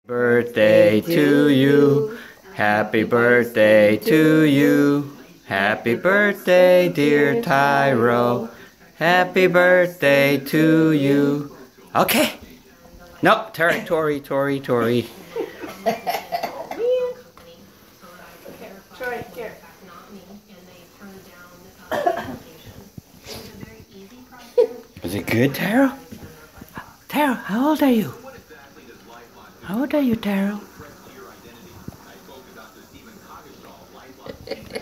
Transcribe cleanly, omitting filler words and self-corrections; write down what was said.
Birthday to you. Happy birthday to you. Happy birthday, dear Tyro. Happy birthday to you. Okay. No, Tori. Troy, here. Is it good, Tyro? Tyro, how old are you? How old are you, Tyro?